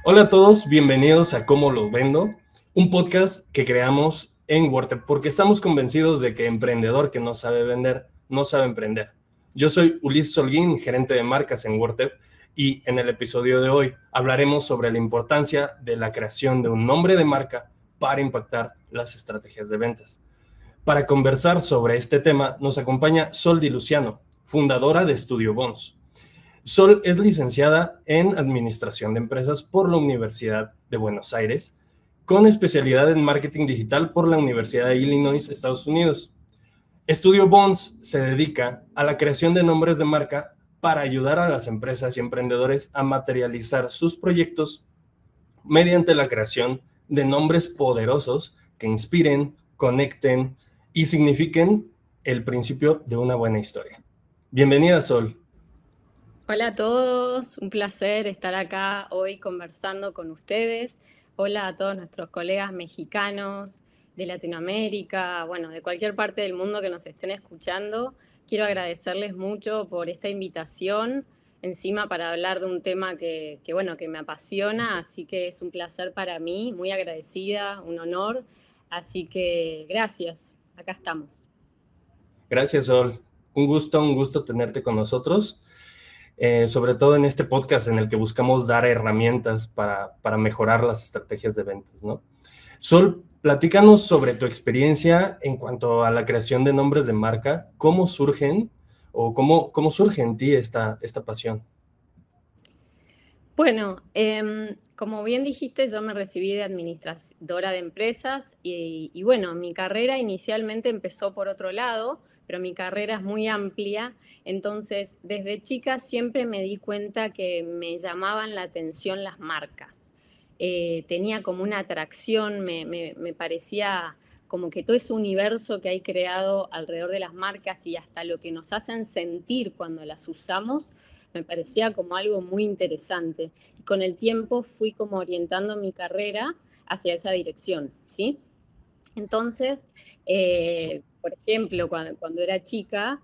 Hola a todos, bienvenidos a Cómo lo vendo, un podcast que creamos en WordTech porque estamos convencidos de que emprendedor que no sabe vender, no sabe emprender. Yo soy Ulises Holguín, gerente de marcas en WordTech, y en el episodio de hoy hablaremos sobre la importancia de la creación de un nombre de marca para impactar las estrategias de ventas. Para conversar sobre este tema nos acompaña Sol Di Luciano, fundadora de Estudio Bons. Sol es licenciada en Administración de Empresas por la Universidad de Buenos Aires, con especialidad en Marketing Digital por la Universidad de Illinois, Estados Unidos. Estudio Bons se dedica a la creación de nombres de marca para ayudar a las empresas y emprendedores a materializar sus proyectos mediante la creación de nombres poderosos que inspiren, conecten y signifiquen el principio de una buena historia. Bienvenida, Sol. Hola a todos, un placer estar acá hoy conversando con ustedes. Hola a todos nuestros colegas mexicanos de Latinoamérica, bueno, de cualquier parte del mundo que nos estén escuchando. Quiero agradecerles mucho por esta invitación, encima para hablar de un tema que me apasiona, así que es un placer para mí, muy agradecida, un honor. Así que gracias, acá estamos. Gracias, Sol. Un gusto tenerte con nosotros. Sobre todo en este podcast en el que buscamos dar herramientas para mejorar las estrategias de ventas, ¿no? Sol, platícanos sobre tu experiencia en cuanto a la creación de nombres de marca, cómo surgen o cómo surge en ti esta pasión. Bueno, como bien dijiste, yo me recibí de administradora de empresas y bueno, mi carrera inicialmente empezó por otro lado, pero mi carrera es muy amplia, entonces desde chica siempre me di cuenta que me llamaban la atención las marcas. Tenía como una atracción, me parecía como que todo ese universo que hay creado alrededor de las marcas y hasta lo que nos hacen sentir cuando las usamos, me parecía como algo muy interesante. Y con el tiempo fui como orientando mi carrera hacia esa dirección, ¿sí? Entonces, por ejemplo, cuando era chica,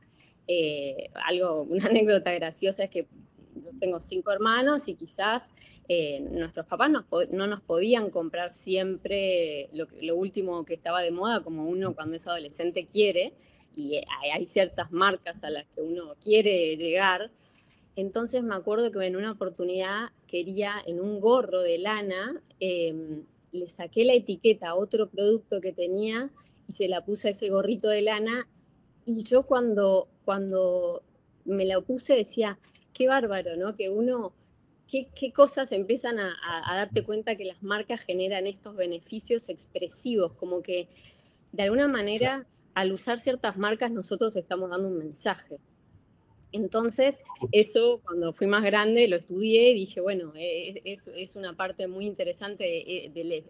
una anécdota graciosa es que yo tengo 5 hermanos y quizás nuestros papás no nos podían comprar siempre lo último que estaba de moda, como uno cuando es adolescente quiere, y hay ciertas marcas a las que uno quiere llegar. Entonces me acuerdo que en una oportunidad quería en un gorro de lana, le saqué la etiqueta a otro producto que tenía y se la puse a ese gorrito de lana. Y yo cuando me la puse decía, qué bárbaro, ¿no? Que qué cosas empiezan a darte cuenta que las marcas generan estos beneficios expresivos, como que de alguna manera al usar ciertas marcas nosotros estamos dando un mensaje. Entonces, eso cuando fui más grande lo estudié y dije, bueno, es una parte muy interesante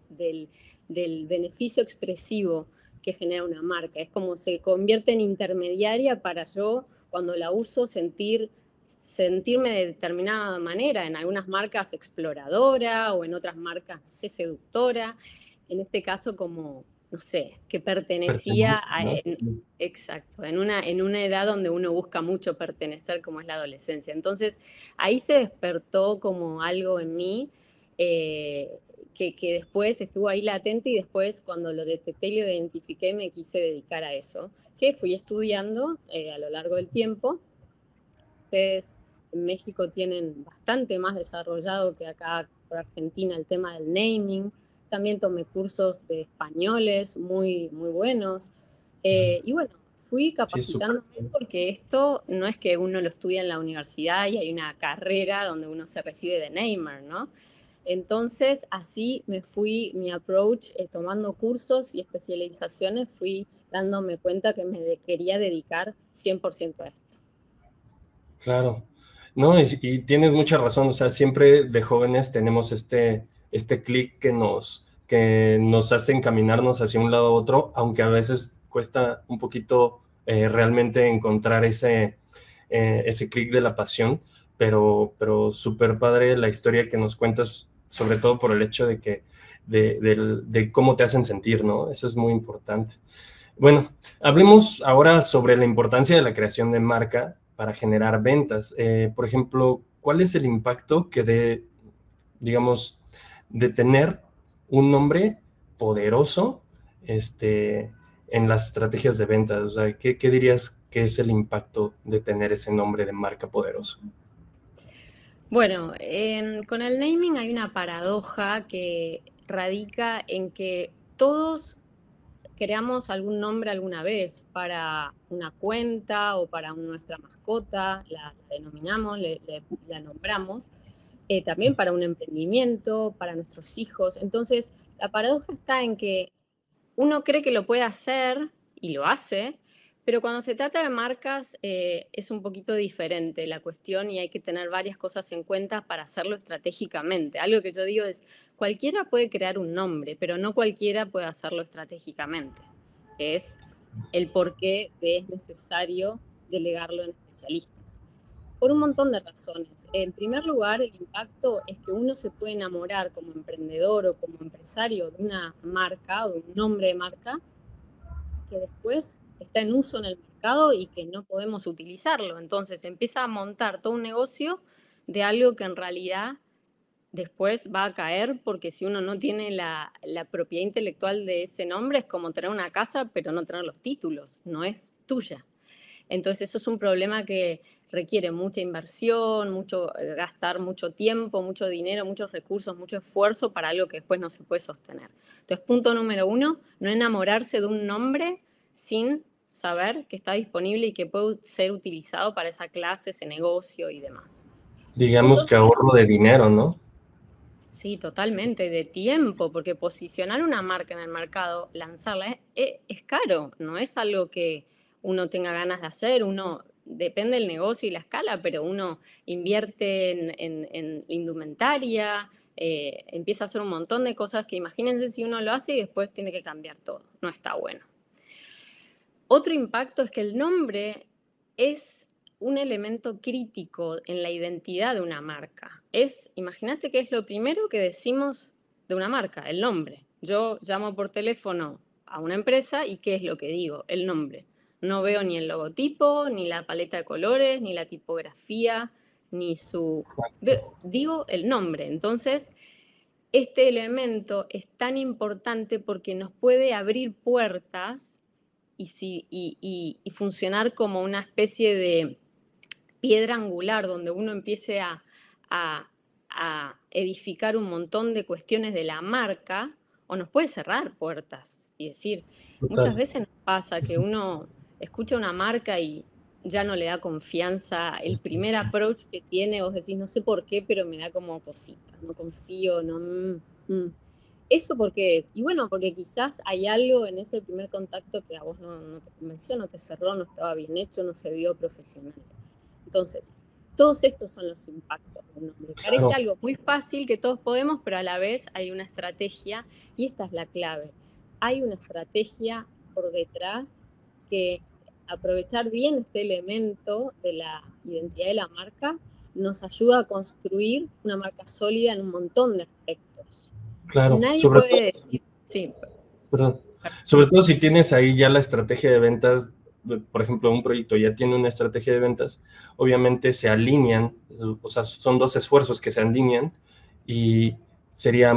del beneficio expresivo que genera una marca. Es como se convierte en intermediaria para yo, cuando la uso, sentirme de determinada manera. En algunas marcas exploradora o en otras marcas, no sé, seductora. En este caso como, no sé, que pertenecía Pertenece, a... ¿no? Sí. Exacto, en una edad donde uno busca mucho pertenecer, como es la adolescencia. Entonces, ahí se despertó como algo en mí que después estuvo ahí latente y después cuando lo detecté y lo identifiqué me quise dedicar a eso, que fui estudiando a lo largo del tiempo. Ustedes en México tienen bastante más desarrollado que acá por Argentina el tema del naming. También tomé cursos de españoles muy, muy buenos. Y bueno, fui Sí, súper. capacitándome porque esto no es que uno lo estudia en la universidad y hay una carrera donde uno se recibe de namer, ¿no? Entonces, así me fui, mi approach, tomando cursos y especializaciones, fui dándome cuenta que me quería dedicar 100% a esto. Claro. No, y tienes mucha razón, o sea, siempre de jóvenes tenemos este clic que nos hace encaminarnos hacia un lado u otro, aunque a veces cuesta un poquito realmente encontrar ese clic de la pasión, pero súper padre la historia que nos cuentas, sobre todo por el hecho de cómo te hacen sentir, ¿no? Eso es muy importante. Bueno, hablemos ahora sobre la importancia de la creación de marca para generar ventas. Por ejemplo, ¿cuál es el impacto que digamos, de tener un nombre poderoso en las estrategias de ventas? O sea, ¿qué dirías que es el impacto de tener ese nombre de marca poderoso? Bueno, con el naming hay una paradoja que radica en que todos creamos algún nombre alguna vez para una cuenta o para nuestra mascota, la denominamos, la nombramos, también para un emprendimiento, para nuestros hijos. Entonces, la paradoja está en que uno cree que lo puede hacer y lo hace, pero cuando se trata de marcas es un poquito diferente la cuestión y hay que tener varias cosas en cuenta para hacerlo estratégicamente. Algo que yo digo es, cualquiera puede crear un nombre, pero no cualquiera puede hacerlo estratégicamente. Es el por qué es necesario delegarlo en especialistas. Por un montón de razones. En primer lugar, el impacto es que uno se puede enamorar como emprendedor o como empresario de una marca o de un nombre de marca que después está en uso en el mercado y que no podemos utilizarlo. Entonces empieza a montar todo un negocio de algo que en realidad después va a caer porque si uno no tiene la propiedad intelectual de ese nombre es como tener una casa pero no tener los títulos, no es tuya. Entonces eso es un problema que requiere mucha inversión, gastar mucho tiempo, mucho dinero, muchos recursos, mucho esfuerzo para algo que después no se puede sostener. Entonces, punto número 1, no enamorarse de un nombre sin saber que está disponible y que puede ser utilizado para esa clase, ese negocio y demás. Digamos Punto que ahorro de dinero, ¿no? Sí, totalmente, de tiempo, porque posicionar una marca en el mercado, lanzarla, es caro, no es algo que uno tenga ganas de hacer, uno depende del negocio y la escala, pero uno invierte en indumentaria, empieza a hacer un montón de cosas que imagínense si uno lo hace y después tiene que cambiar todo, no está bueno. Otro impacto es que el nombre es un elemento crítico en la identidad de una marca. Imagínate que es lo primero que decimos de una marca, el nombre. Yo llamo por teléfono a una empresa y ¿qué es lo que digo? El nombre. No veo ni el logotipo, ni la paleta de colores, ni la tipografía, ni su... Digo el nombre. Entonces, este elemento es tan importante porque nos puede abrir puertas y funcionar como una especie de piedra angular donde uno empiece a, a edificar un montón de cuestiones de la marca o nos puede cerrar puertas y decir, muchas Total. veces nos pasa que uno escucha una marca y ya no le da confianza, el primer approach que tiene, vos decís, no sé por qué, pero me da como cosita, no confío, no... ¿Eso por qué es? Y bueno, porque quizás hay algo en ese primer contacto que a vos no te convenció, no te cerró, no estaba bien hecho, no se vio profesional. Entonces, todos estos son los impactos de un nombre. Parece Claro. algo muy fácil que todos podemos, pero a la vez hay una estrategia y esta es la clave. Hay una estrategia por detrás que aprovechar bien este elemento de la identidad de la marca nos ayuda a construir una marca sólida en un montón de aspectos. Claro, Nadie sobre todo, puede decir, sí, perdón, sobre todo si tienes ahí ya la estrategia de ventas, por ejemplo, un proyecto ya tiene una estrategia de ventas, obviamente se alinean, o sea, son dos esfuerzos que se alinean y sería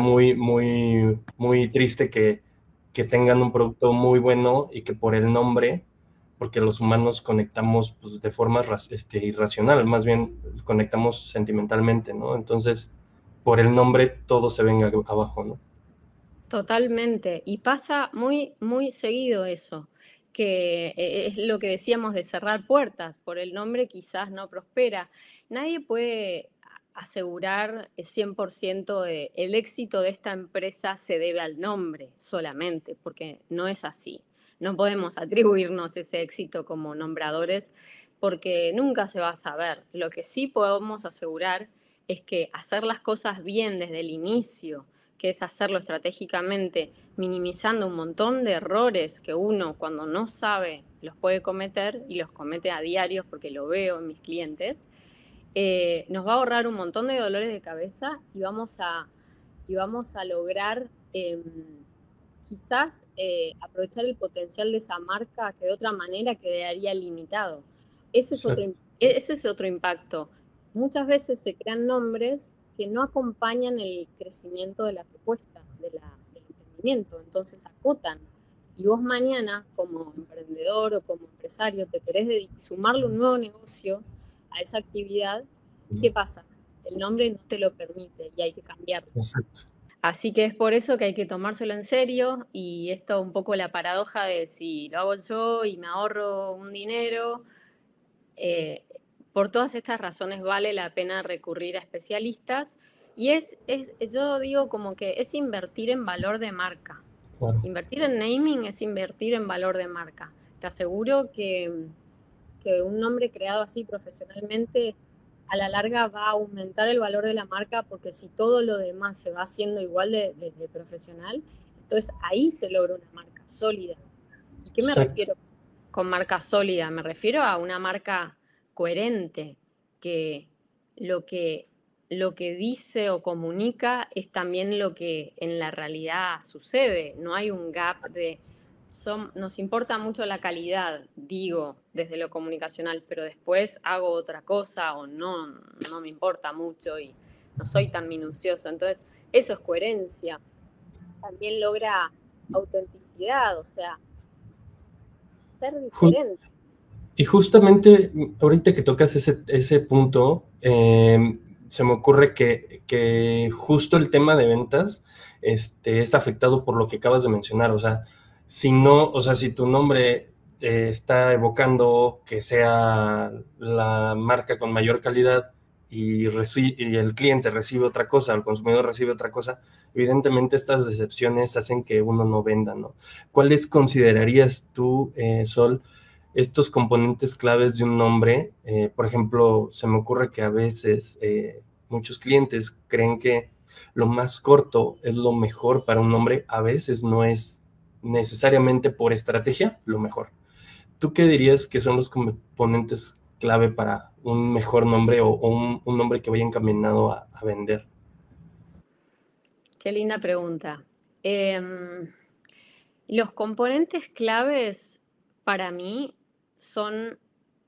muy triste que tengan un producto muy bueno y que por el nombre, porque los humanos conectamos pues, de forma irracional, más bien conectamos sentimentalmente, ¿no? Entonces, por el nombre todo se venga abajo, ¿no? totalmente. Y pasa muy, muy seguido eso, que es lo que decíamos de cerrar puertas. Por el nombre quizás no prospera. Nadie puede asegurar 100% el éxito de esta empresa se debe al nombre solamente, porque no es así. No podemos atribuirnos ese éxito como nombradores porque nunca se va a saber. Lo que sí podemos asegurar es que hacer las cosas bien desde el inicio, que es hacerlo estratégicamente, minimizando un montón de errores que uno cuando no sabe los puede cometer y los comete a diario porque lo veo en mis clientes, nos va a ahorrar un montón de dolores de cabeza y vamos a lograr quizás aprovechar el potencial de esa marca que de otra manera quedaría limitado. Ese es Exacto. otro, ese es otro impacto. Muchas veces se crean nombres que no acompañan el crecimiento de la propuesta, del emprendimiento, entonces acotan. Y vos mañana, como emprendedor o como empresario, te querés sumarle un nuevo negocio a esa actividad, ¿y qué pasa? El nombre no te lo permite y hay que cambiarlo. Exacto. Así que es por eso que hay que tomárselo en serio, y esto un poco la paradoja de si lo hago yo y me ahorro un dinero, por todas estas razones vale la pena recurrir a especialistas, y yo digo como que es invertir en valor de marca. Claro. Invertir en naming es invertir en valor de marca. Te aseguro que un nombre creado así profesionalmente a la larga va a aumentar el valor de la marca, porque si todo lo demás se va haciendo igual de profesional, entonces ahí se logra una marca sólida. ¿Y qué me refiero con marca sólida? Me refiero a una marca coherente, que lo que dice o comunica es también lo que en la realidad sucede. No hay un gap de... nos importa mucho la calidad, digo, desde lo comunicacional, pero después hago otra cosa o no me importa mucho y no soy tan minucioso. Entonces, eso es coherencia. También logra autenticidad, o sea, ser diferente. Y justamente ahorita que tocas ese punto, se me ocurre que justo el tema de ventas es afectado por lo que acabas de mencionar. O sea, si tu nombre está evocando que sea la marca con mayor calidad y el cliente recibe otra cosa, el consumidor recibe otra cosa, evidentemente estas decepciones hacen que uno no venda, ¿no? ¿Cuáles considerarías tú, Sol, estos componentes claves de un nombre? Por ejemplo, se me ocurre que a veces muchos clientes creen que lo más corto es lo mejor para un nombre. A veces no es necesariamente por estrategia lo mejor. ¿Tú qué dirías que son los componentes clave para un mejor nombre o un nombre que vaya encaminado a vender? Qué linda pregunta. Los componentes claves para mí son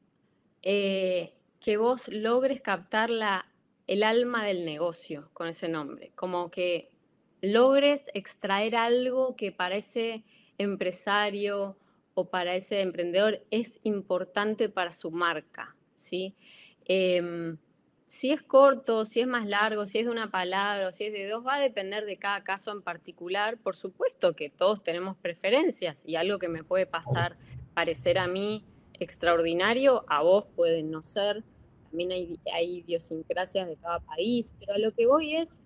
que vos logres captar el alma del negocio con ese nombre, como que logres extraer algo que para ese empresario o para ese emprendedor es importante para su marca, ¿sí? Si es corto, si es más largo, si es de una palabra o si es de dos, va a depender de cada caso en particular. Por supuesto que todos tenemos preferencias, y algo que me puede parecer a mí extraordinario, a vos puede no ser. También hay idiosincrasias de cada país, pero a lo que voy es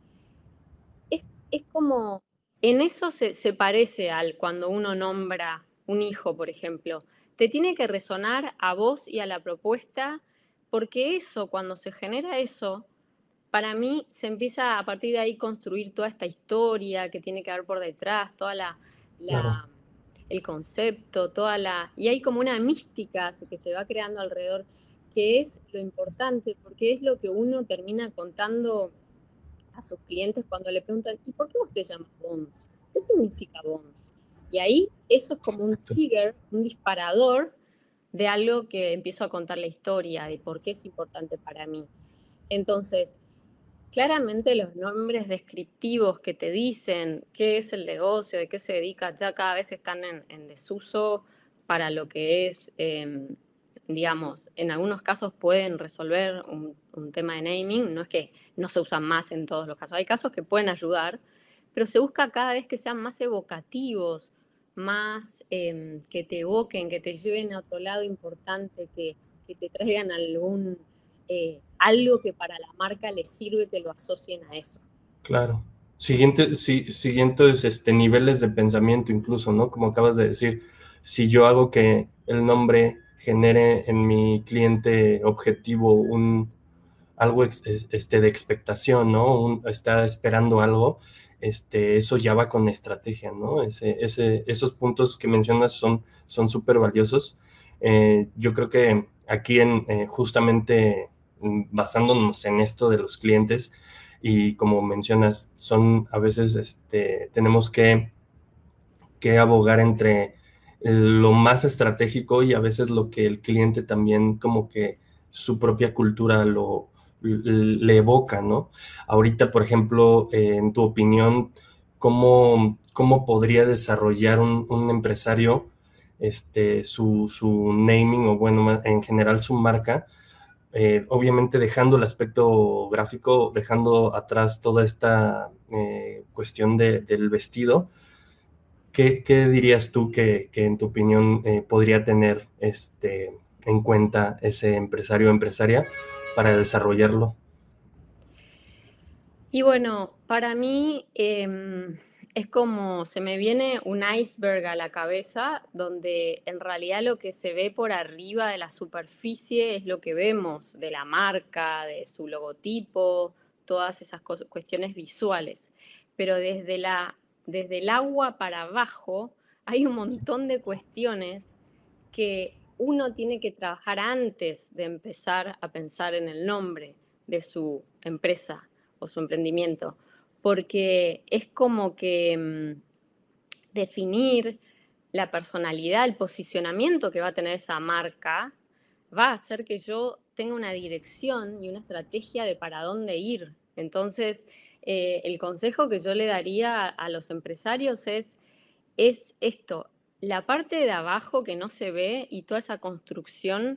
como, en eso se parece al cuando uno nombra un hijo, por ejemplo. Te tiene que resonar a vos y a la propuesta, porque eso, cuando se genera eso, para mí se empieza a partir de ahí construir toda esta historia que tiene que haber por detrás, toda Claro. el concepto, y hay como una mística que se va creando alrededor, que es lo importante, porque es lo que uno termina contando a sus clientes cuando le preguntan: ¿y por qué vos te llamas Bones? ¿Qué significa Bones? Y ahí eso es como un trigger, un disparador de algo que empiezo a contar la historia, de por qué es importante para mí. Entonces, claramente los nombres descriptivos que te dicen qué es el negocio, de qué se dedica, ya cada vez están en desuso para lo que es, digamos, en algunos casos pueden resolver un tema de naming, no es que no se usan más en todos los casos, hay casos que pueden ayudar, pero se busca cada vez que sean más evocativos, más que te evoquen, que te lleven a otro lado importante, que te traigan algo que para la marca les sirve, que lo asocien a eso. Claro. Siguientes niveles de pensamiento incluso, ¿no? Como acabas de decir, si yo hago que el nombre genere en mi cliente objetivo algo de expectación, ¿no? Está esperando algo, eso ya va con estrategia, ¿no? Esos puntos que mencionas son súper valiosos. Yo creo que aquí justamente basándonos en esto de los clientes, y como mencionas, a veces tenemos que abogar entre lo más estratégico y a veces lo que el cliente también como que su propia cultura lo le evoca, ¿no? Ahorita, por ejemplo, en tu opinión, ¿cómo podría desarrollar un empresario su naming o, bueno, en general su marca? Obviamente dejando el aspecto gráfico, dejando atrás toda esta cuestión del vestido, ¿qué dirías tú que en tu opinión podría tener en cuenta ese empresario o empresaria para desarrollarlo? Y bueno, para mí es como se me viene un iceberg a la cabeza, donde en realidad lo que se ve por arriba de la superficie es lo que vemos de la marca, de su logotipo, todas esas cuestiones visuales. Pero desde el agua para abajo hay un montón de cuestiones que uno tiene que trabajar antes de empezar a pensar en el nombre de su empresa o su emprendimiento, porque es como que definir la personalidad, el posicionamiento que va a tener esa marca, va a hacer que yo tenga una dirección y una estrategia de para dónde ir. Entonces, el consejo que yo le daría a los empresarios es esto, la parte de abajo que no se ve y toda esa construcción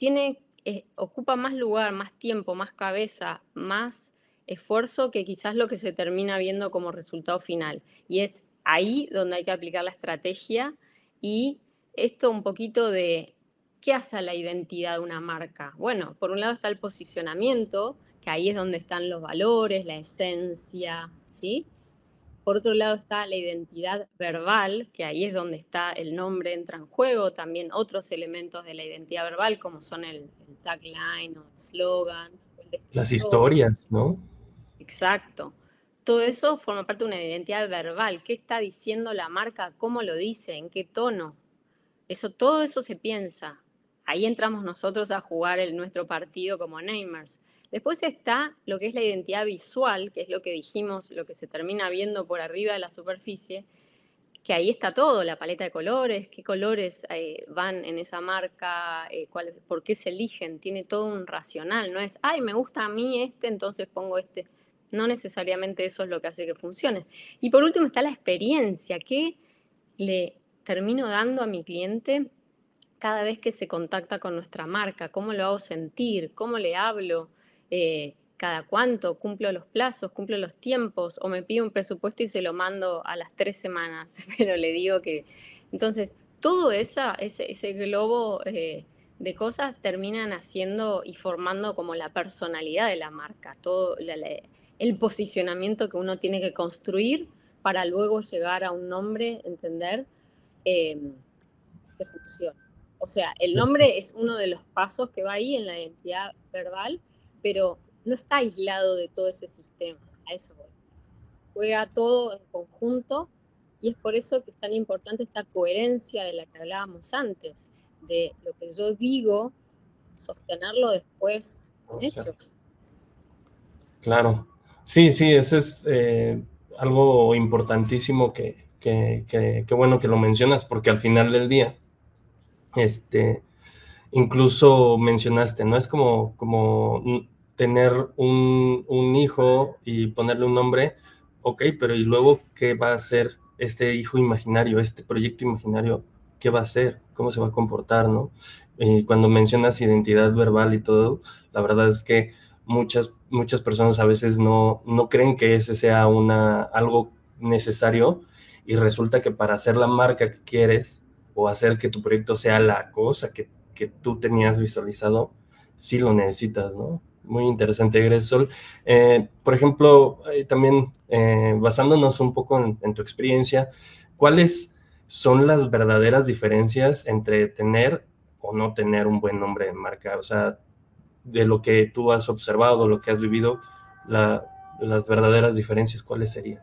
ocupa más lugar, más tiempo, más cabeza, más esfuerzo que quizás lo que se termina viendo como resultado final. Y es ahí donde hay que aplicar la estrategia y esto un poquito de qué hace a la identidad de una marca. Bueno, por un lado está el posicionamiento, que ahí es donde están los valores, la esencia, ¿sí? Por otro lado está la identidad verbal, que ahí es donde está el nombre, entra en juego, también otros elementos de la identidad verbal, como son el tagline o el slogan, el Las descriptor. historias, ¿no? Exacto. Todo eso forma parte de una identidad verbal. ¿Qué está diciendo la marca? ¿Cómo lo dice? ¿En qué tono? Todo eso se piensa. Ahí entramos nosotros a jugar nuestro partido como namers. Después está lo que es la identidad visual, que es lo que dijimos, lo que se termina viendo por arriba de la superficie, que ahí está todo, la paleta de colores, qué colores van en esa marca, por qué se eligen, tiene todo un racional, no es, ay, me gusta a mí entonces pongo este. No necesariamente eso es lo que hace que funcione. Y por último está la experiencia, que le termino dando a mi cliente cada vez que se contacta con nuestra marca, cómo lo hago sentir, cómo le hablo, cada cuánto, cumplo los plazos, cumplo los tiempos, o me pido un presupuesto y se lo mando a las 3 semanas, pero le digo que... Entonces, todo ese globo de cosas terminan haciendo y formando como la personalidad de la marca, el posicionamiento que uno tiene que construir para luego llegar a un nombre, entender, eh, que funcione. O sea, el nombre es uno de los pasos que va ahí en la identidad verbal, pero no está aislado de todo ese sistema. A eso voy. Juega todo en conjunto y es por eso que es tan importante esta coherencia de la que hablábamos antes, de lo que yo digo, sostenerlo después con Exacto. hechos. Claro. Sí, sí, ese es algo importantísimo que bueno que lo mencionas, porque al final del día, este, incluso mencionaste, ¿no? Es como tener un hijo y ponerle un nombre, ok, pero ¿y luego qué va a hacer este hijo imaginario, este proyecto imaginario? ¿Qué va a hacer? ¿Cómo se va a comportar, no? Cuando mencionas identidad verbal y todo, la verdad es que muchas personas a veces no creen que ese sea algo necesario y resulta que para hacer la marca que quieres o hacer que tu proyecto sea la cosa que tú tenías visualizado, sí lo necesitas, ¿no? Muy interesante, Gressol. Por ejemplo, también basándonos un poco en tu experiencia, ¿cuáles son las verdaderas diferencias entre tener o no tener un buen nombre de marca? O sea, de lo que tú has observado, lo que has vivido, las verdaderas diferencias, ¿cuáles serían?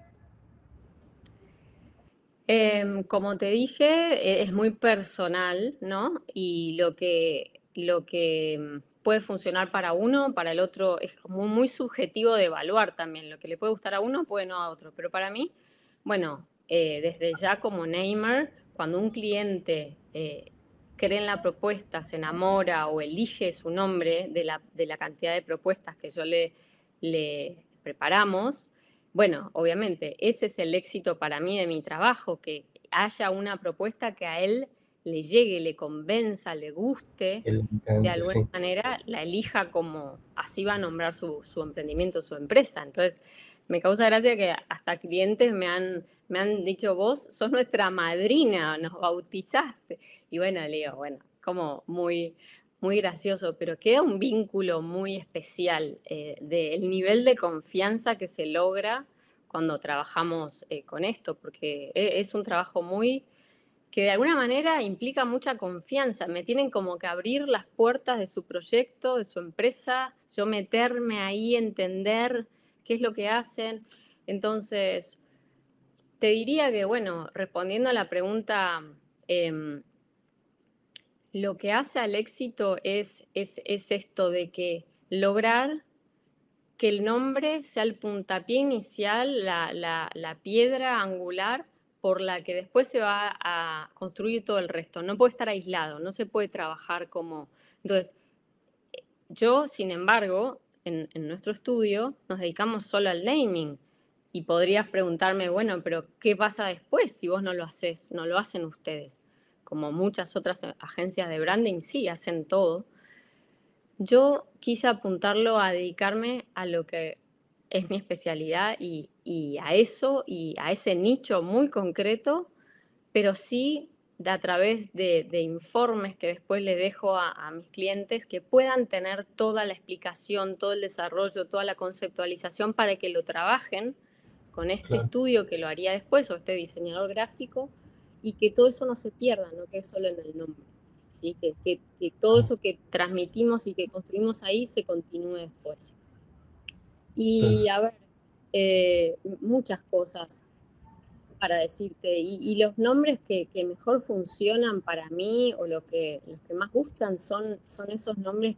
Como te dije, es muy personal, ¿no? Y lo que puede funcionar para uno, para el otro, es como muy subjetivo de evaluar también. Lo que le puede gustar a uno puede no a otro. Pero para mí, bueno, desde ya como Neymar, cuando un cliente cree en la propuesta, se enamora o elige su nombre de la cantidad de propuestas que yo le preparamos, bueno, obviamente, ese es el éxito para mí de mi trabajo, que haya una propuesta que a él le llegue, le convenza, le guste, Que le de encante, alguna sí. manera la elija como así va a nombrar su emprendimiento, su empresa. Entonces, me causa gracia que hasta clientes me han dicho, vos sos nuestra madrina, nos bautizaste. Y bueno, le digo, bueno, como muy gracioso, pero queda un vínculo muy especial del nivel de confianza que se logra cuando trabajamos con esto, porque es un trabajo muy que de alguna manera implica mucha confianza. Me tienen como que abrir las puertas de su proyecto, de su empresa, yo meterme ahí, entender qué es lo que hacen. Entonces, te diría que, bueno, respondiendo a la pregunta, eh, lo que hace al éxito es esto de que lograr que el nombre sea el puntapié inicial, la piedra angular por la que después se va a construir todo el resto. No puede estar aislado, no se puede trabajar como... Entonces, yo, sin embargo, en nuestro estudio nos dedicamos solo al naming. Y podrías preguntarme, bueno, pero ¿qué pasa después si vos no lo haces, no lo hacen ustedes? Como muchas otras agencias de branding, sí, hacen todo. Yo quise apuntarlo a dedicarme a lo que es mi especialidad y a eso y a ese nicho muy concreto, pero sí a través de informes que después le dejo a mis clientes que puedan tener toda la explicación, todo el desarrollo, toda la conceptualización para que lo trabajen con este Claro. estudio que lo haría después o este diseñador gráfico y que todo eso no se pierda, no quede solo en el nombre. ¿Sí? Que todo eso que transmitimos y que construimos ahí se continúe después. Entonces, Y a ver, muchas cosas para decirte. Y los nombres que mejor funcionan para mí o los que más gustan son esos nombres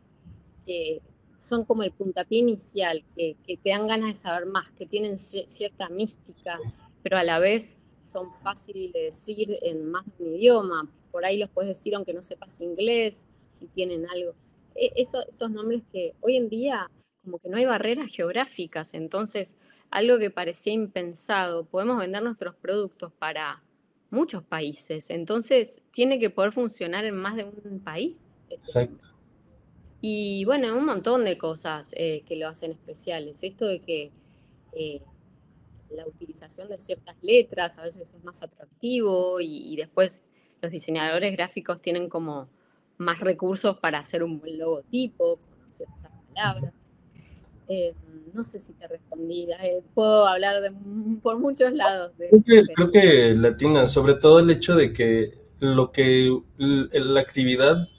que son como el puntapié inicial, que te dan ganas de saber más, que tienen cierta mística, pero a la vez son fáciles de decir en más de un idioma. Por ahí los puedes decir aunque no sepas inglés, si tienen algo. Esos nombres que hoy en día como que no hay barreras geográficas, entonces algo que parecía impensado, podemos vender nuestros productos para muchos países, entonces tiene que poder funcionar en más de un país este nombre. exacto. Y bueno, un montón de cosas que lo hacen especiales. Esto de que eh, la utilización de ciertas letras a veces es más atractivo y después los diseñadores gráficos tienen como más recursos para hacer un buen logotipo con ciertas palabras. Eh, no sé si te respondí, puedo hablar por muchos lados de esto, pero Creo que latina, sobre todo el hecho de que lo que la actividad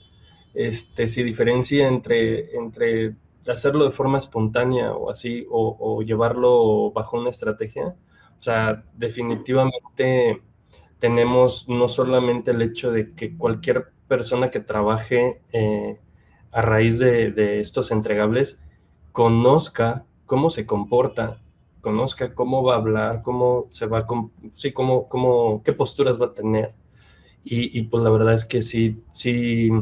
se diferencia entre hacerlo de forma espontánea o así, o llevarlo bajo una estrategia. O sea, definitivamente tenemos no solamente el hecho de que cualquier persona que trabaje a raíz de estos entregables conozca cómo se comporta, conozca cómo va a hablar, cómo se va a, sí, qué posturas va a tener. Y pues la verdad es que sí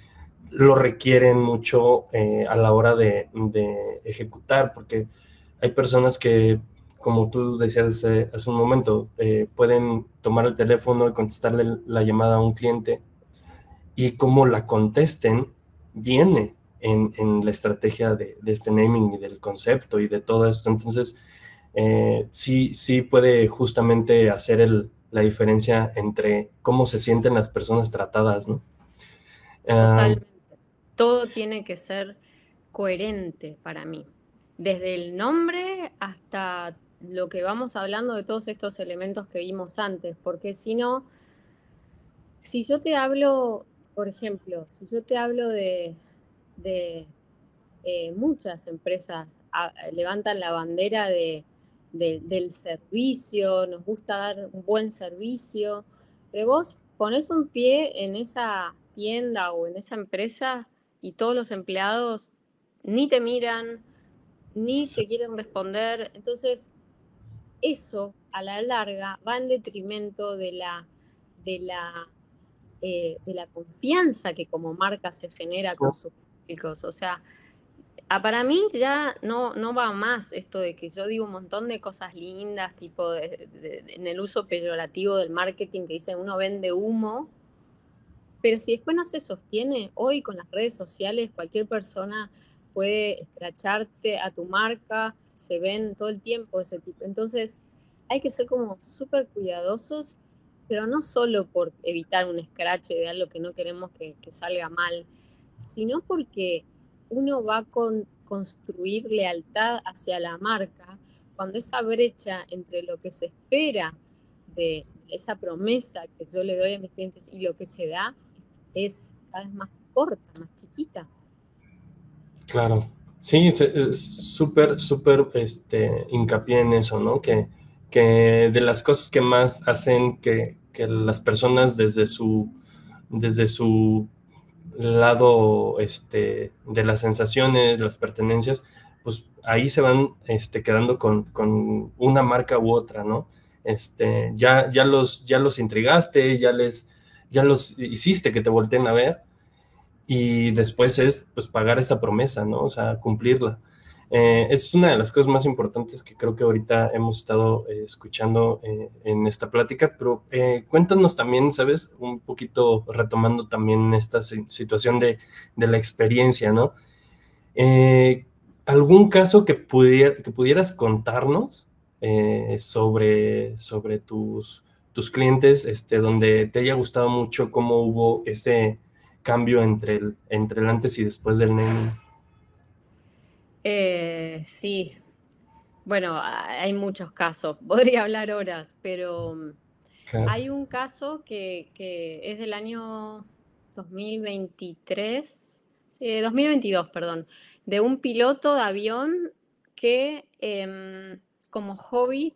lo requieren mucho a la hora de ejecutar, porque hay personas que, como tú decías hace un momento, pueden tomar el teléfono y contestarle la llamada a un cliente y cómo la contesten viene en la estrategia de este naming y del concepto y de todo esto. Entonces, sí puede justamente hacer la diferencia entre cómo se sienten las personas tratadas, ¿no? Ah, totalmente. Todo tiene que ser coherente para mí. Desde el nombre hasta lo que vamos hablando de todos estos elementos que vimos antes, porque si no, si yo te hablo, por ejemplo, si yo te hablo de muchas empresas levantan la bandera del servicio, nos gusta dar un buen servicio, pero vos pones un pie en esa tienda o en esa empresa y todos los empleados ni te miran, ni te quieren responder. Entonces, eso a la larga va en detrimento de la de la confianza que como marca se genera con sus públicos. O sea, para mí ya no va más esto de que yo digo un montón de cosas lindas, tipo en el uso peyorativo del marketing que dicen uno vende humo, pero si después no se sostiene, hoy con las redes sociales cualquier persona puede escracharte a tu marca, se ven todo el tiempo ese tipo. Entonces hay que ser como súper cuidadosos, pero no solo por evitar un scratch de algo que no queremos que salga mal, sino porque uno va a construir lealtad hacia la marca cuando esa brecha entre lo que se espera de esa promesa que yo le doy a mis clientes y lo que se da es cada vez más corta, más chiquita. Claro, sí, es súper, súper hincapié en eso, ¿no? Que de las cosas que más hacen que las personas desde su lado de las sensaciones, las pertenencias, pues ahí se van quedando con una marca u otra, ¿no? Ya los intrigaste, ya los hiciste que te volteen a ver y después es pues pagar esa promesa, ¿no? O sea, cumplirla. Es una de las cosas más importantes que creo que ahorita hemos estado escuchando en esta plática, pero cuéntanos también, ¿sabes? Un poquito retomando también esta situación de la experiencia, ¿no? ¿Algún caso que pudieras contarnos sobre tus clientes, donde te haya gustado mucho cómo hubo ese cambio entre el antes y después del naming? Sí, bueno, hay muchos casos, podría hablar horas, pero Claro. hay un caso que es del año 2023, sí, 2022, perdón, de un piloto de avión que como hobby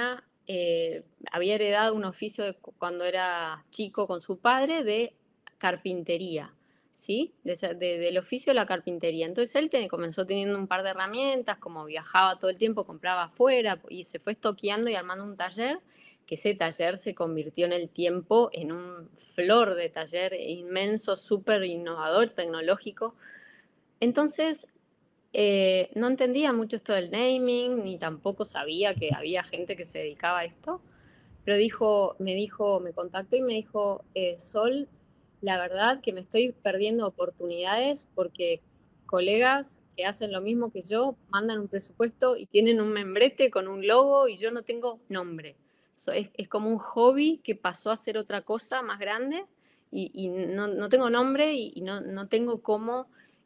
había heredado un oficio cuando era chico con su padre de carpintería. ¿Sí? Del oficio de la carpintería. Entonces él comenzó teniendo un par de herramientas, como viajaba todo el tiempo, compraba afuera y se fue estoqueando y armando un taller, que ese taller se convirtió en el tiempo en un flor de taller inmenso, súper innovador, tecnológico. Entonces no entendía mucho esto del naming, ni tampoco sabía que había gente que se dedicaba a esto, pero me contactó y me dijo, Sol, la verdad que me estoy perdiendo oportunidades porque colegas que hacen lo mismo que yo mandan un presupuesto y tienen un membrete con un logo y yo no tengo nombre. Es como un hobby que pasó a ser otra cosa más grande y no tengo nombre y no tengo cómo,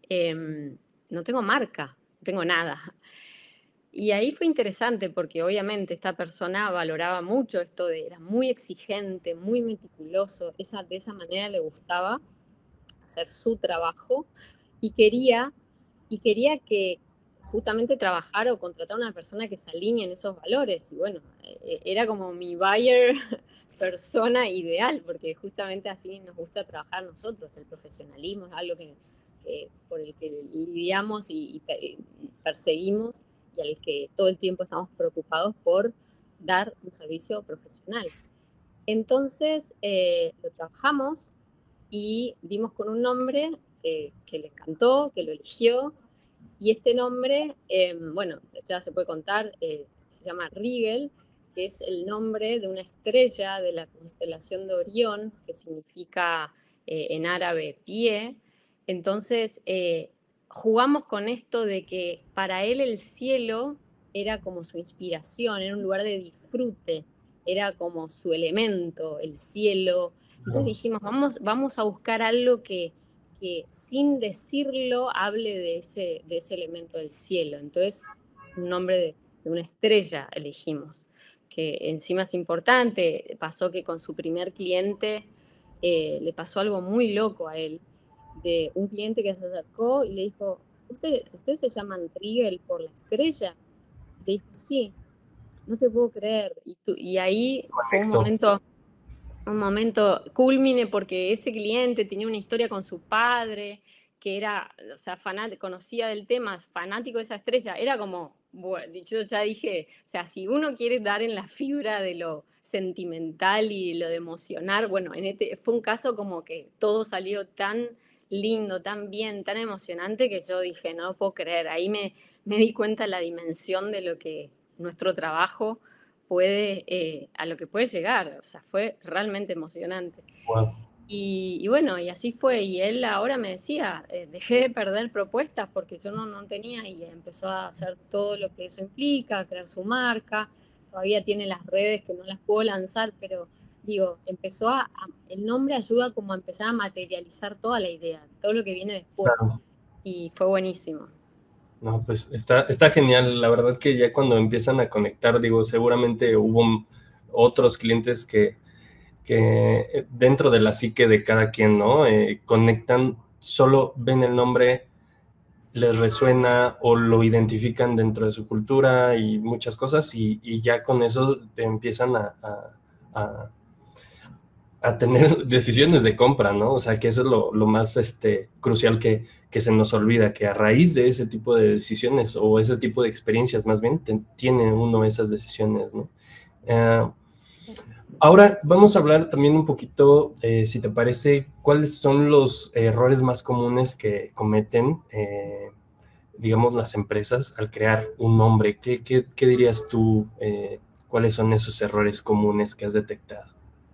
no tengo marca, no tengo nada. Y ahí fue interesante porque obviamente esta persona valoraba mucho esto era muy exigente, muy meticuloso, de esa manera le gustaba hacer su trabajo y quería que justamente trabajar o contratar a una persona que se alinee en esos valores. Y bueno, era como mi buyer persona ideal, porque justamente así nos gusta trabajar nosotros. El profesionalismo es algo por el que lidiamos y perseguimos y al que todo el tiempo estamos preocupados por dar un servicio profesional. Entonces lo trabajamos y dimos con un nombre que le encantó, que lo eligió. Y este nombre, bueno, ya se puede contar, se llama Rigel, que es el nombre de una estrella de la constelación de Orión, que significa en árabe pie. Entonces, jugamos con esto de que para él el cielo era como su inspiración, era un lugar de disfrute, era como su elemento, el cielo. Entonces dijimos, vamos a buscar algo que sin decirlo hable de ese elemento del cielo. Entonces, un nombre de una estrella elegimos, que encima es importante. Pasó que con su primer cliente le pasó algo muy loco a él, de un cliente que se acercó y le dijo, ¿Ustedes se llaman Rigel por la estrella? Le dijo, sí, no te puedo creer. Y ahí fue Conecto. un momento culmine porque ese cliente tenía una historia con su padre, que era, o sea, conocía del tema, fanático de esa estrella. Era como, Bueno, yo ya dije, o sea, si uno quiere dar en la fibra de lo sentimental y lo de emocionar, bueno, fue un caso como que todo salió tan lindo, tan bien, tan emocionante que yo dije, no lo puedo creer. Ahí me di cuenta la dimensión de lo que nuestro trabajo puede, a lo que puede llegar. O sea, fue realmente emocionante. Wow, Y bueno, y así fue. Y él ahora me decía, dejé de perder propuestas porque yo no tenía y empezó a hacer todo lo que eso implica, a crear su marca. Todavía tiene las redes que no las puedo lanzar, pero digo, el nombre ayuda como a empezar a materializar toda la idea, todo lo que viene después. claro. Y fue buenísimo. No, pues está genial. La verdad que ya cuando empiezan a conectar, digo, seguramente hubo otros clientes que dentro de la psique de cada quien, ¿no? Conectan, solo ven el nombre, les resuena o lo identifican dentro de su cultura y muchas cosas y ya con eso te empiezan a- a tener decisiones de compra, ¿no? O sea, que eso es lo más crucial que se nos olvida, que a raíz de ese tipo de decisiones o ese tipo de experiencias más bien, tiene uno esas decisiones, ¿no? Eh, Ahora vamos a hablar también un poquito, si te parece, cuáles son los errores más comunes que cometen, digamos, las empresas al crear un nombre. ¿Qué dirías tú? ¿Cuáles son esos errores comunes que has detectado?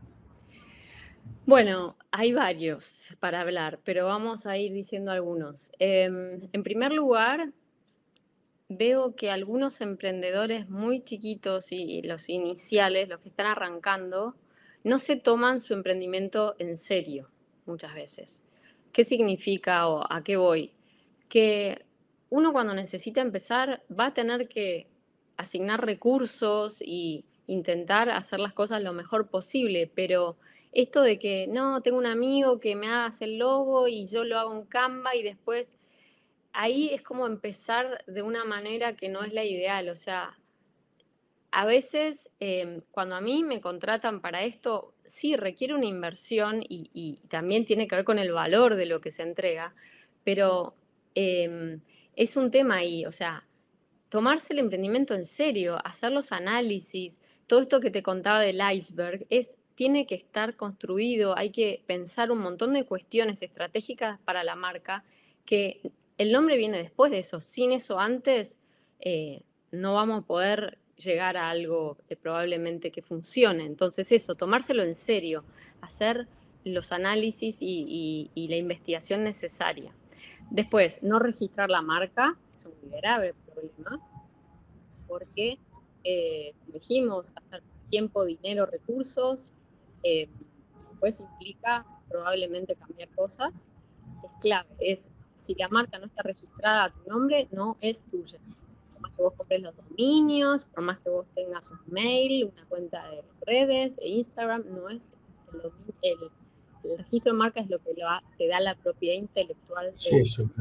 Bueno, hay varios para hablar, pero vamos a ir diciendo algunos. En primer lugar, veo que algunos emprendedores muy chiquitos y los iniciales, los que están arrancando, no se toman su emprendimiento en serio muchas veces. ¿Qué significa o a qué voy? Que uno cuando necesita empezar va a tener que asignar recursos y intentar hacer las cosas lo mejor posible, pero esto de que no, tengo un amigo que me hace el logo y yo lo hago en Canva y después ahí es como empezar de una manera que no es la ideal. O sea, a veces cuando a mí me contratan para esto, sí requiere una inversión y también tiene que ver con el valor de lo que se entrega, pero em, es un tema ahí, o sea, tomarse el emprendimiento en serio, hacer los análisis, todo esto que te contaba del iceberg, tiene que estar construido, hay que pensar un montón de cuestiones estratégicas para la marca, que el nombre viene después de eso, sin eso antes no vamos a poder llegar a algo probablemente que funcione. Entonces eso, tomárselo en serio, hacer los análisis y la investigación necesaria. Después, no registrar la marca es un grave problema porque elegimos gastar tiempo, dinero, recursos, y después implica probablemente cambiar cosas. Es clave, si la marca no está registrada a tu nombre, no es tuya. Por más que vos compres los dominios, por más que vos tengas un mail, una cuenta de redes, de Instagram, no es el registro de marca es lo que te da la propiedad intelectual Sí, del. eso.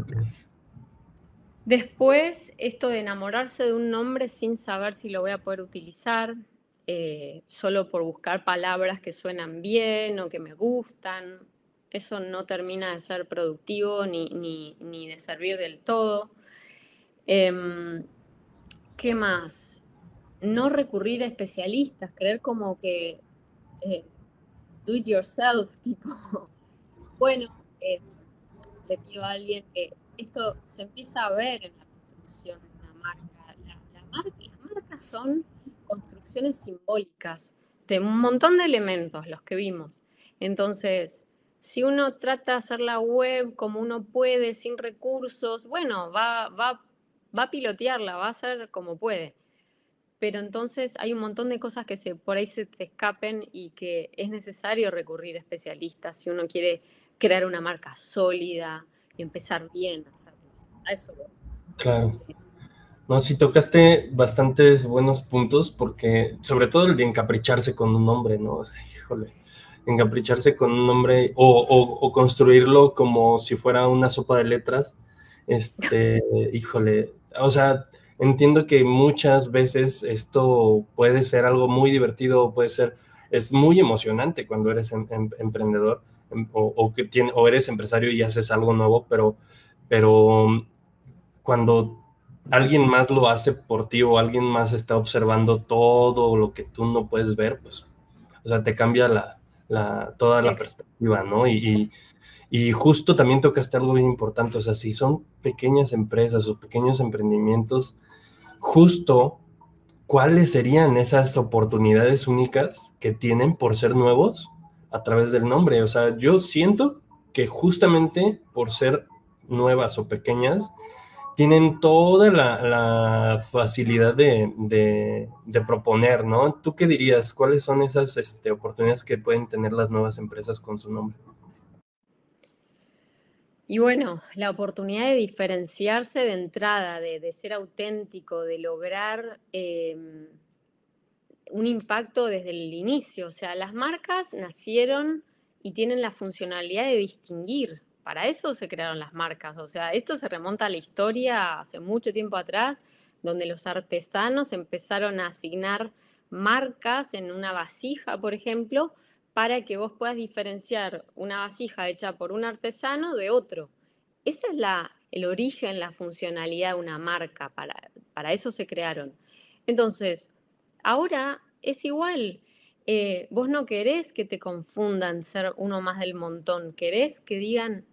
Después, esto de enamorarse de un nombre sin saber si lo voy a poder utilizar, solo por buscar palabras que suenan bien o que me gustan, eso no termina de ser productivo ni de servir del todo. Em, ¿Qué más? No recurrir a especialistas, creer como que eh, do it yourself, tipo, bueno, le pido a alguien que esto se empieza a ver en la construcción de una marca. Las marcas son construcciones simbólicas de un montón de elementos, los que vimos. Entonces, si uno trata de hacer la web como uno puede, sin recursos, bueno, va a pilotearla, va a hacer como puede. Pero entonces hay un montón de cosas que por ahí se te escapen y que es necesario recurrir a especialistas si uno quiere crear una marca sólida y empezar bien a hacerlo. A eso voy. Claro. No, sí tocaste bastantes buenos puntos porque, sobre todo el de encapricharse con un nombre, ¿no? O sea, híjole, encapricharse con un nombre o construirlo como si fuera una sopa de letras, híjole, o sea, entiendo que muchas veces esto puede ser algo muy divertido, es muy emocionante cuando eres emprendedor o eres empresario y haces algo nuevo, pero cuando alguien más lo hace por ti o alguien más está observando todo lo que tú no puedes ver, pues, o sea, te cambia toda la perspectiva, ¿no? Y justo también tocaste algo bien importante, o sea, si son pequeñas empresas o pequeños emprendimientos, justo cuáles serían esas oportunidades únicas que tienen por ser nuevos a través del nombre. O sea, yo siento que justamente por ser nuevas o pequeñas, tienen toda la facilidad de proponer, ¿no? ¿Tú qué dirías? ¿Cuáles son esas oportunidades que pueden tener las nuevas empresas con su nombre? Y bueno, la oportunidad de diferenciarse de entrada, de ser auténtico, de lograr un impacto desde el inicio. O sea, las marcas nacieron y tienen la funcionalidad de distinguir. Para eso se crearon las marcas. O sea, esto se remonta a la historia hace mucho tiempo atrás, donde los artesanos empezaron a asignar marcas en una vasija, por ejemplo, para que vos puedas diferenciar una vasija hecha por un artesano de otro. Ese es el origen, la funcionalidad de una marca. Para eso se crearon. Entonces, ahora es igual. Vos no querés que te confundan ser uno más del montón, querés que digan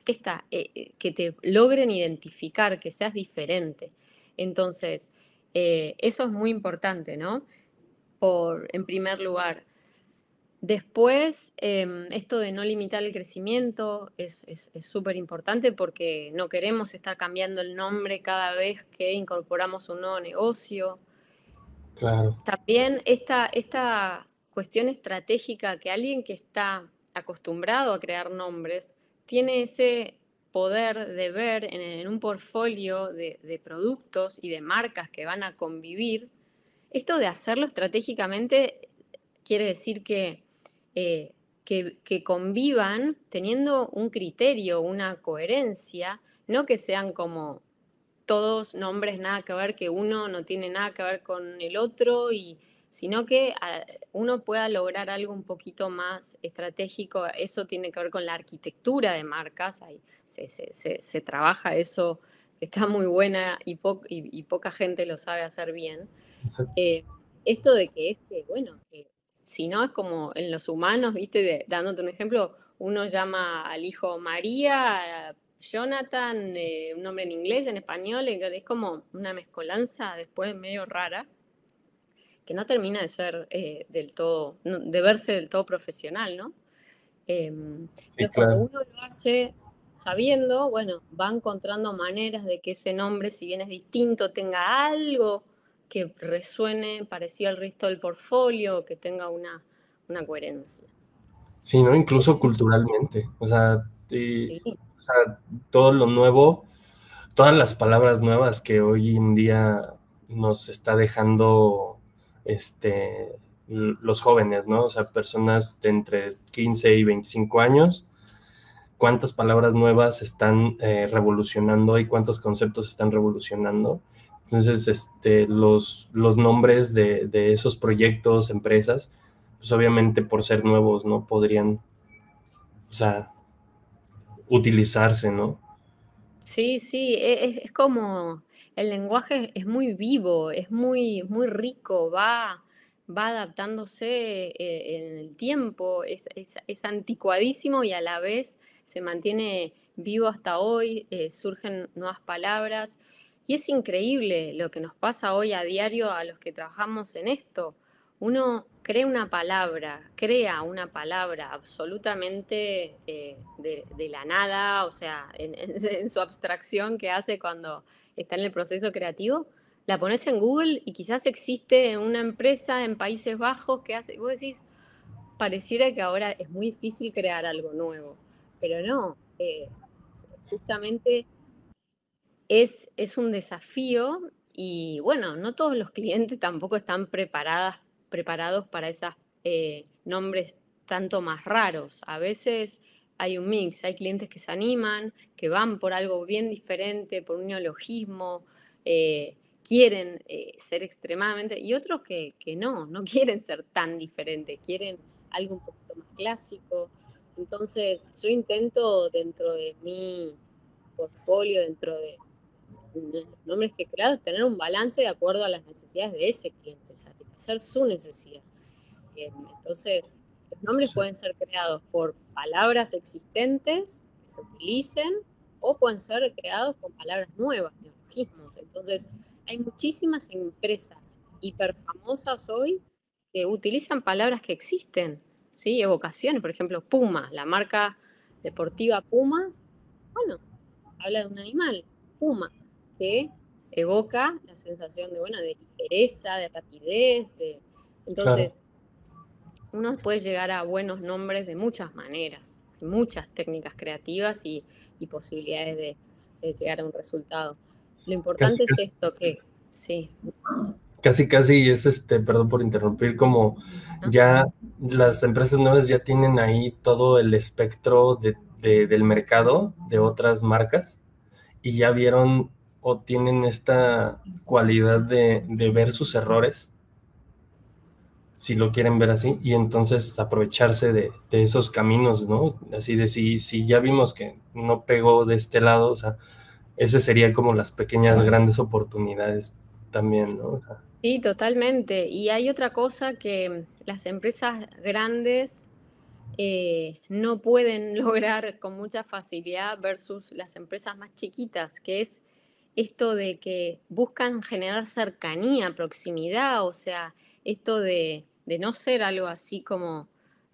que te logren identificar, que seas diferente. Entonces, eso es muy importante, ¿no? En primer lugar. Después, esto de no limitar el crecimiento es súper importante porque no queremos estar cambiando el nombre cada vez que incorporamos un nuevo negocio. Claro. También esta cuestión estratégica que alguien que está acostumbrado a crear nombres tiene ese poder de ver en un portfolio de productos y de marcas que van a convivir. Esto de hacerlo estratégicamente quiere decir eh, que convivan teniendo un criterio, una coherencia, no que sean como todos nombres nada que ver, que uno no tiene nada que ver con el otro, sino que uno pueda lograr algo un poquito más estratégico. Eso tiene que ver con la arquitectura de marcas, ahí se trabaja eso, que está muy buena y poca gente lo sabe hacer bien. Exacto. Eh, Esto de que bueno, que si no es como en los humanos, viste, dándote un ejemplo, uno llama al hijo María, Jonathan, un nombre en inglés, en español, es como una mezcolanza después medio rara, que no termina de ser del todo, de verse del todo profesional, ¿no? Sí, Entonces, cuando claro. uno lo hace sabiendo, bueno, va encontrando maneras de que ese nombre, si bien es distinto, tenga algo que resuene parecido al resto del portfolio, que tenga una coherencia. Sí, ¿no? Incluso culturalmente. O sea, Sí, o sea, todo lo nuevo, todas las palabras nuevas que hoy en día nos está dejando los jóvenes, ¿no? O sea, personas de entre 15 y 25 años, cuántas palabras nuevas están revolucionando y cuántos conceptos están revolucionando. Entonces, los nombres de esos proyectos, empresas, pues obviamente por ser nuevos, ¿no? Podrían, o sea, utilizarse, ¿no? sí, sí, es como el lenguaje es muy vivo, es muy rico, va adaptándose en el tiempo, es anticuadísimo y a la vez se mantiene vivo hasta hoy, surgen nuevas palabras y es increíble lo que nos pasa hoy a diario a los que trabajamos en esto. Uno crea una palabra absolutamente de la nada, o sea, en su abstracción que hace cuando está en el proceso creativo, la pones en Google y quizás existe en una empresa en Países Bajos que hace, vos decís, pareciera que ahora es muy difícil crear algo nuevo, pero no, justamente es un desafío y bueno, no todos los clientes tampoco están preparados para esos nombres tanto más raros. A veces hay un mix, hay clientes que se animan, que van por algo bien diferente, por un neologismo, quieren ser extremadamente, y otros que no quieren ser tan diferentes, quieren algo un poquito más clásico. Entonces, yo intento dentro de mi portfolio, dentro de los nombres que he creado, tener un balance de acuerdo a las necesidades de ese cliente, satisfacer su necesidad. Entonces, los nombres Sí, pueden ser creados por palabras existentes que se utilicen o pueden ser creados con palabras nuevas, neologismos. Entonces, hay muchísimas empresas hiperfamosas hoy que utilizan palabras que existen, ¿sí? Evocaciones, por ejemplo, Puma, la marca deportiva Puma, bueno, habla de un animal, Puma, que evoca la sensación de, bueno, de ligereza, de rapidez, de... claro. Entonces, uno puede llegar a buenos nombres de muchas maneras, muchas técnicas creativas y posibilidades de llegar a un resultado. Lo Casi, importante es casi, esto, que sí, casi es perdón por interrumpir, como ¿no? ya las empresas nuevas ya tienen ahí todo el espectro del mercado de otras marcas y ya vieron o tienen esta cualidad de ver sus errores, si lo quieren ver así, y entonces aprovecharse de esos caminos, ¿no? Así de si ya vimos que no pegó de este lado, o sea, ese sería como las pequeñas grandes oportunidades también, ¿no? O sea, Sí, totalmente. Y hay otra cosa que las empresas grandes no pueden lograr con mucha facilidad versus las empresas más chiquitas, que es esto de que buscan generar cercanía, proximidad, o sea, esto de no ser algo así como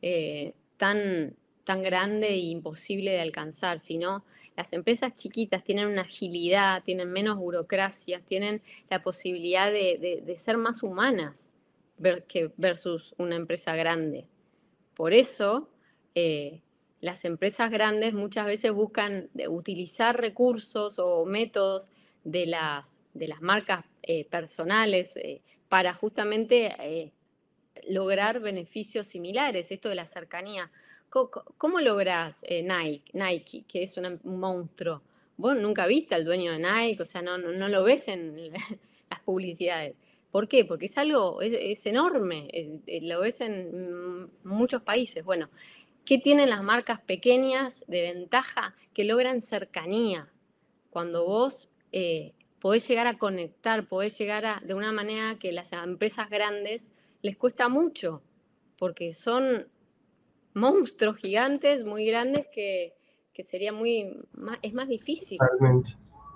tan grande e imposible de alcanzar, sino las empresas chiquitas tienen una agilidad, tienen menos burocracias, tienen la posibilidad de ser más humanas que versus una empresa grande. Por eso, eh, las empresas grandes muchas veces buscan utilizar recursos o métodos de las marcas personales para justamente lograr beneficios similares, esto de la cercanía. ¿Cómo lográs Nike, que es un monstruo? Vos nunca viste al dueño de Nike, o sea, no lo ves en las publicidades. ¿Por qué? Porque es algo, es enorme, lo ves en muchos países. Bueno, ¿qué tienen las marcas pequeñas de ventaja? Que logran cercanía. Cuando vos podés llegar a conectar, podés llegar de una manera que las empresas grandes les cuesta mucho, porque son monstruos gigantes, muy grandes, que sería es más difícil. totalmente.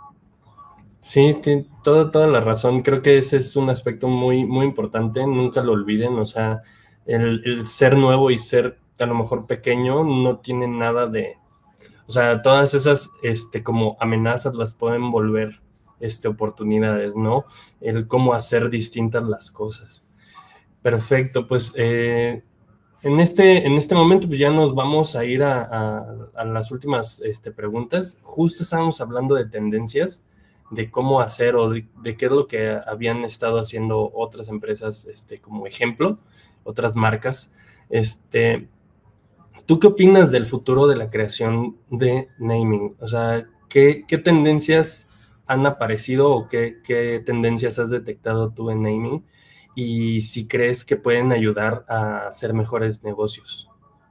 Sí, tiene toda la razón. Creo que ese es un aspecto muy, muy importante. Nunca lo olviden. O sea, el ser nuevo y ser a lo mejor pequeño no tiene nada de. O sea, todas esas como amenazas las pueden volver oportunidades, ¿no? El cómo hacer distintas las cosas. Perfecto, pues en este momento pues ya nos vamos a ir a las últimas preguntas. Justo estábamos hablando de tendencias, de cómo hacer o de qué es lo que habían estado haciendo otras empresas como ejemplo, otras marcas. Este, ¿Tú qué opinas del futuro de la creación de naming? O sea, ¿qué tendencias han aparecido o qué tendencias has detectado tú en naming? Y si crees que pueden ayudar a hacer mejores negocios.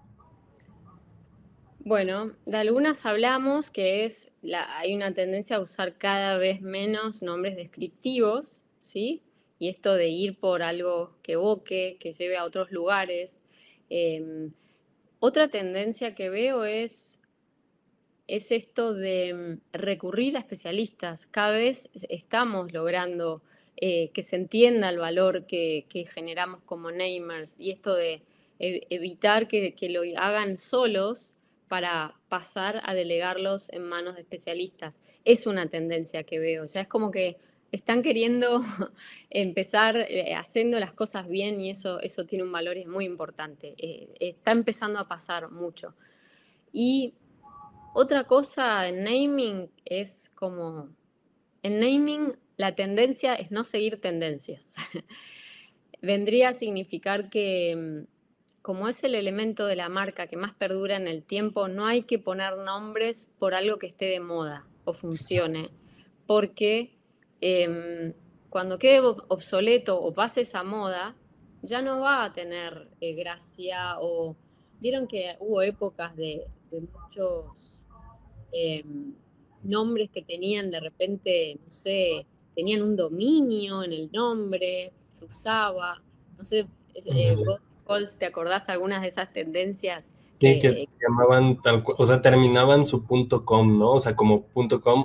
Bueno, de algunas hablamos que hay una tendencia a usar cada vez menos nombres descriptivos, ¿sí? Y esto de ir por algo que evoque, que lleve a otros lugares. Em, Otra tendencia que veo es esto de recurrir a especialistas. Cada vez estamos logrando que se entienda el valor que generamos como namers y esto de evitar que lo hagan solos para pasar a delegarlos en manos de especialistas. Es una tendencia que veo. Ya es como que están queriendo empezar haciendo las cosas bien y eso tiene un valor y es muy importante. Está empezando a pasar mucho. Y otra cosa en naming es como, en naming la tendencia es no seguir tendencias. Vendría a significar que como es el elemento de la marca que más perdura en el tiempo, no hay que poner nombres por algo que esté de moda o funcione, porque cuando quede obsoleto o pase esa moda, ya no va a tener gracia o... Vieron que hubo épocas de muchos eh, nombres que tenían de repente, no sé, tenían un dominio en el nombre, se usaba, no sé, Ándale. vos, Paul, ¿te acordás algunas de esas tendencias Sí, que que se llamaban tal cual, o sea, terminaban su punto .com, ¿no? O sea, como punto .com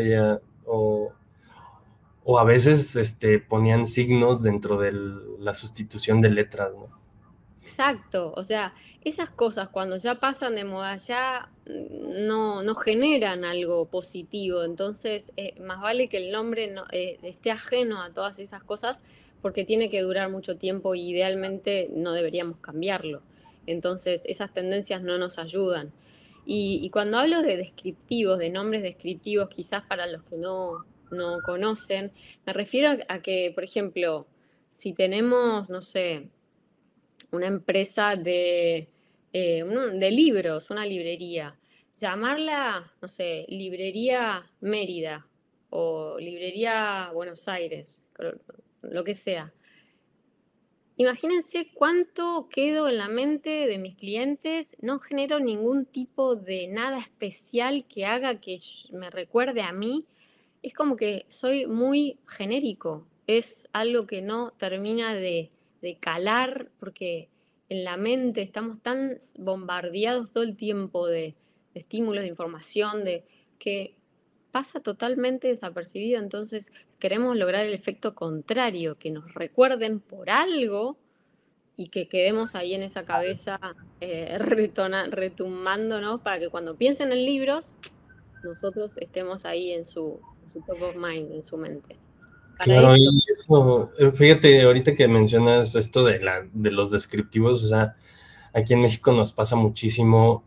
o a veces ponían signos dentro de la sustitución de letras, ¿no? exacto, o sea, esas cosas cuando ya pasan de moda ya no generan algo positivo, entonces más vale que el nombre esté ajeno a todas esas cosas porque tiene que durar mucho tiempo y idealmente no deberíamos cambiarlo. Entonces esas tendencias no nos ayudan. Y cuando hablo de descriptivos, de nombres descriptivos, quizás para los que no conocen, me refiero a que, por ejemplo, si tenemos, no sé, una empresa de libros, una librería. Llamarla, no sé, Librería Mérida o Librería Buenos Aires, lo que sea. Imagínense cuánto quedo en la mente de mis clientes, no genero ningún tipo de nada especial que haga que me recuerde a mí. Es como que soy muy genérico, es algo que no termina de calar porque en la mente estamos tan bombardeados todo el tiempo de estímulos, de información, de que pasa totalmente desapercibido. Entonces queremos lograr el efecto contrario, que nos recuerden por algo y que quedemos ahí en esa cabeza retumbándonos para que cuando piensen en libros, nosotros estemos ahí en su top of mind, en su mente. Para Claro, eso, y eso, fíjate, ahorita que mencionas esto de los descriptivos, o sea, aquí en México nos pasa muchísimo,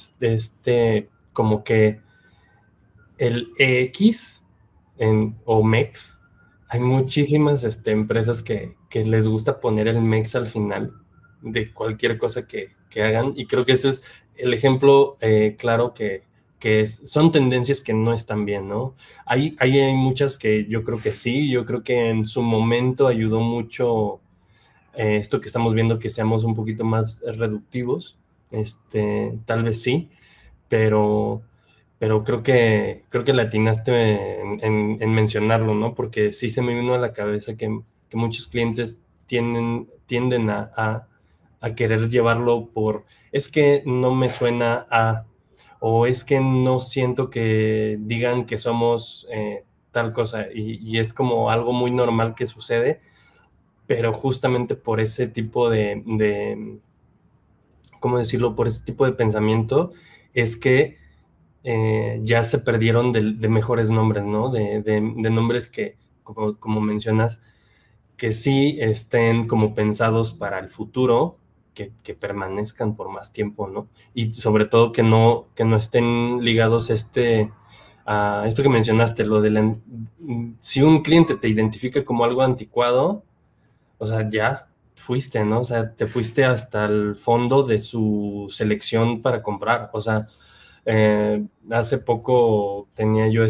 como que el EX o MEX, hay muchísimas empresas que les gusta poner el MEX al final de cualquier cosa que hagan, y creo que ese es el ejemplo claro son tendencias que no están bien, ¿no? Hay muchas que yo creo que sí, yo creo que en su momento ayudó mucho esto que estamos viendo, que seamos un poquito más reductivos, tal vez sí, pero, pero creo que le atinaste en mencionarlo, ¿no? Porque sí se me vino a la cabeza que muchos clientes tienden a querer llevarlo es que no me suena o es que no siento que digan que somos tal cosa, y es como algo muy normal que sucede, pero justamente por ese tipo ¿cómo decirlo? Por ese tipo de pensamiento es que ya se perdieron de mejores nombres, ¿no? De nombres que, como mencionas, que sí estén como pensados para el futuro, que permanezcan por más tiempo, ¿no? Y sobre todo que no estén ligados a esto que mencionaste, si un cliente te identifica como algo anticuado, o sea, ya fuiste, ¿no? O sea, te fuiste hasta el fondo de su selección para comprar. O sea, hace poco tenía yo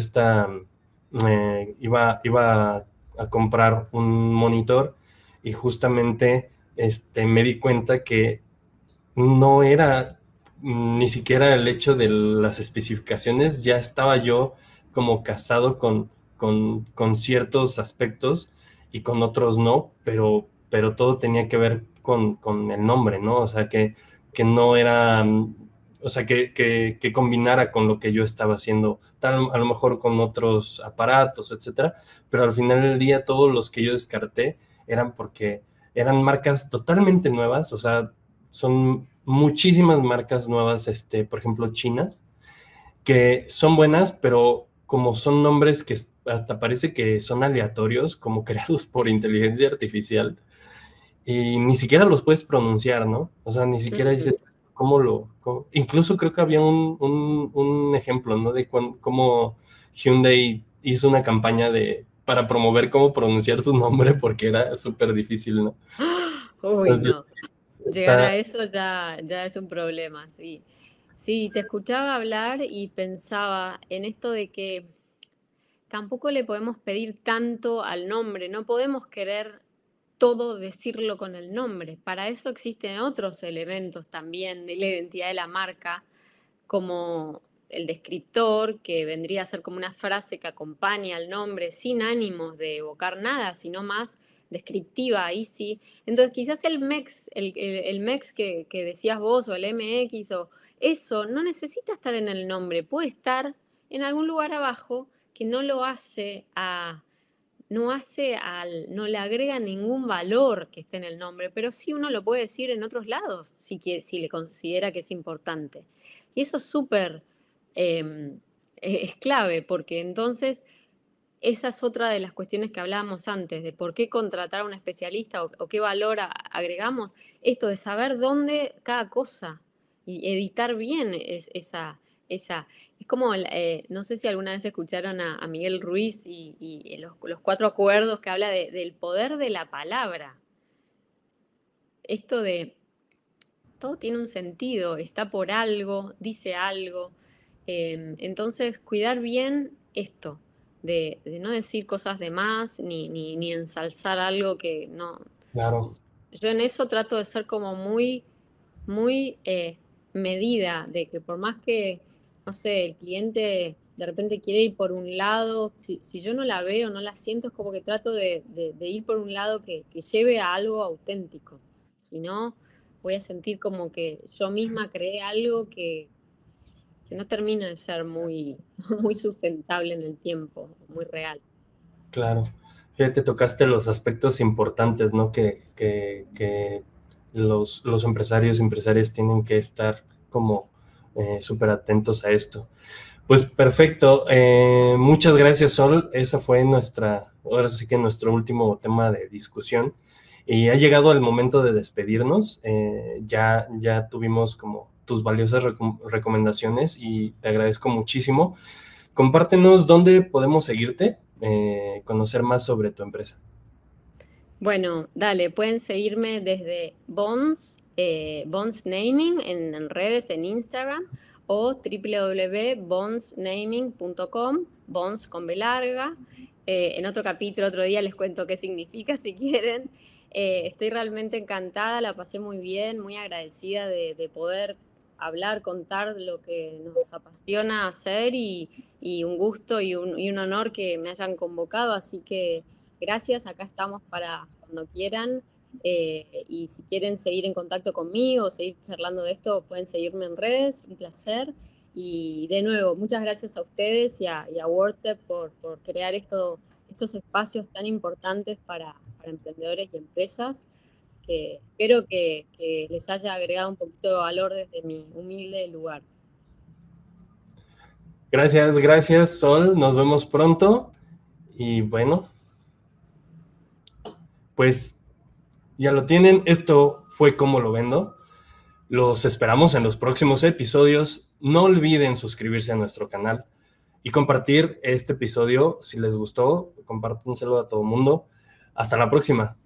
iba a comprar un monitor y justamente me di cuenta que no era ni siquiera el hecho de las especificaciones, ya estaba yo como casado con ciertos aspectos y con otros no, pero todo tenía que ver con el nombre, ¿no? O sea, que no era, o sea, que combinara con lo que yo estaba haciendo, tal, a lo mejor con otros aparatos, etcétera, pero al final del día todos los que yo descarté eran porque eran marcas totalmente nuevas, o sea, son muchísimas marcas nuevas, por ejemplo, chinas, que son buenas, pero como son nombres que hasta parece que son aleatorios, como creados por inteligencia artificial, y ni siquiera los puedes pronunciar, ¿no? O sea, ni siquiera ujú. dices, incluso creo que había un ejemplo, ¿no? De cómo Hyundai hizo una campaña para promover cómo pronunciar su nombre porque era súper difícil, ¿no? Uy, Entonces, no. Llegar está, a eso ya es un problema, sí. Sí, te escuchaba hablar y pensaba en esto de que tampoco le podemos pedir tanto al nombre, no podemos querer todo decirlo con el nombre. Para eso existen otros elementos también de la identidad de la marca, como el descriptor, que vendría a ser como una frase que acompaña al nombre sin ánimos de evocar nada, sino más descriptiva, ahí sí. Entonces quizás el MEX, el MEX que decías vos, o el MX, o eso, no necesita estar en el nombre, puede estar en algún lugar abajo que no lo hace no le agrega ningún valor que esté en el nombre, pero sí uno lo puede decir en otros lados si le considera que es importante. Y eso es súper, es clave, porque entonces esa es otra de las cuestiones que hablábamos antes, de por qué contratar a un especialista o qué valor agregamos, esto de saber dónde cada cosa y editar bien esa es como, no sé si alguna vez escucharon a Miguel Ruiz y los 4 acuerdos que habla del poder de la palabra. Esto de todo tiene un sentido, está por algo, dice algo. Entonces, cuidar bien esto, de no decir cosas de más, ni ensalzar algo que no. Claro, Yo en eso trato de ser como muy medida, de que por más que, no sé, el cliente de repente quiere ir por un lado, si yo no la veo, no la siento, es como que trato de ir por un lado que lleve a algo auténtico. Si no, voy a sentir como que yo misma creé algo que no termina de ser muy sustentable en el tiempo, muy real. claro. Fíjate, tocaste los aspectos importantes, ¿no? Que los empresarios y empresarias tienen que estar como súper atentos a esto. Pues perfecto. Muchas gracias, Sol. Esa fue ahora sí que nuestro último tema de discusión. Y ha llegado el momento de despedirnos. Ya tuvimos como tus valiosas recomendaciones y te agradezco muchísimo. Compártenos dónde podemos seguirte, conocer más sobre tu empresa. Bueno, dale, pueden seguirme desde Bonds Naming en redes, en Instagram, o www.bondsnaming.com, Bonds con B larga. En otro capítulo, otro día les cuento qué significa si quieren. Estoy realmente encantada, la pasé muy bien, muy agradecida de poder hablar, contar lo que nos apasiona hacer y un gusto y un honor que me hayan convocado, así que gracias, acá estamos para cuando quieran. Y si quieren seguir en contacto conmigo, seguir charlando de esto, pueden seguirme en redes, un placer. Y de nuevo, muchas gracias a ustedes y a WordTech por crear estos espacios tan importantes para emprendedores y empresas, que espero que les haya agregado un poquito de valor desde mi humilde lugar. Gracias, Sol. Nos vemos pronto. Y bueno, pues ya lo tienen. Esto fue Cómo lo vendo. Los esperamos en los próximos episodios. No olviden suscribirse a nuestro canal y compartir este episodio. Si les gustó, compártenselo a todo el mundo. Hasta la próxima.